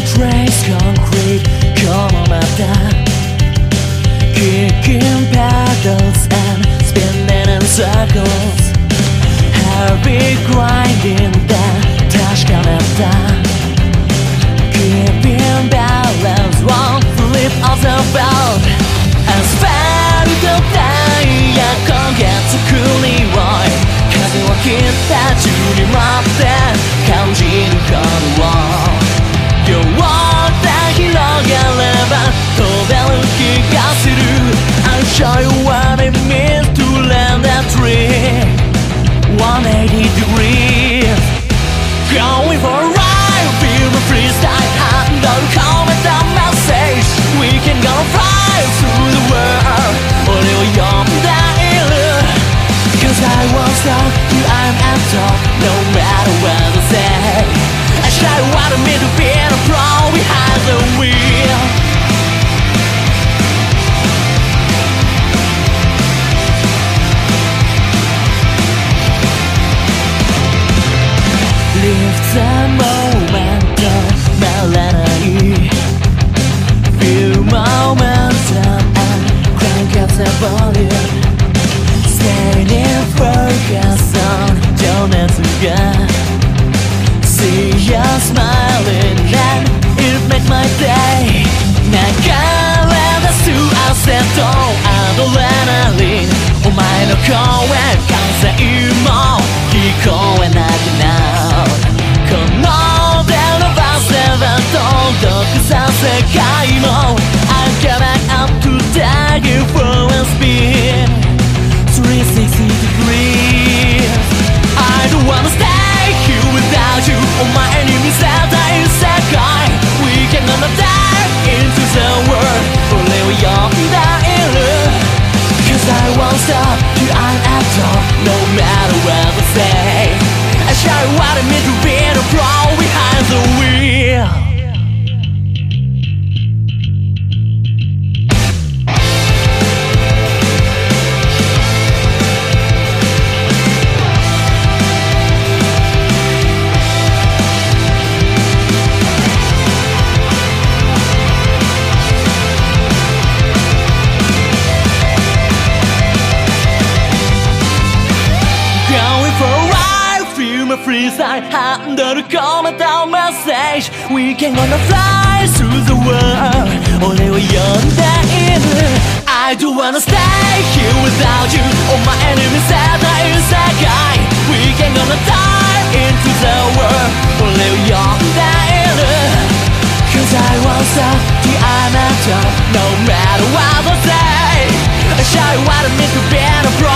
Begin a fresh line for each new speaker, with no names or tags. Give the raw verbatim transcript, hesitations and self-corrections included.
trace concrete このまた Kicking pedals and spinning in circles Heavy grinding だ確かめた Keeping balance won't flip off the belt Asphalt タイヤ焦げつく匂い風を切った中に待って感じることを両手広げれば飛べる気がする I'll show you what it means to land a tree one eighty degrees Going for a ride Feel the freestyle Handle come with the message We can go fly through the world 俺を呼んでいる Cause I won't stop till I'm at top No matter what they say I show you what it means to be a pro behind the wheel Live the moment 止まらない Feel momentum and crank up the volume Stay in focus on 情熱が See you smiling and it makes my day 流れ出す汗とアドレナリンお前の声歓声も聞こえなくなるこの手伸ばせば届くさ世界も I get back up to take you for a spin three sixty degrees I don't wanna stay here without you お前に見せたい世界 We can gonna dive into the world 俺を呼んでいる Cause I won't stop till I'm at top No matter what they say I show you what it means to be a pro behind the wheel Freestyle handle 込めたメッセージ We can gonna fly through the world 俺を呼んでいる I don't wanna stay here without you お前に見せたい世界 We can gonna dive into the world 俺を呼んでいる Cause I won't stop till I'm at top No matter what they say I show you what it means to be a pro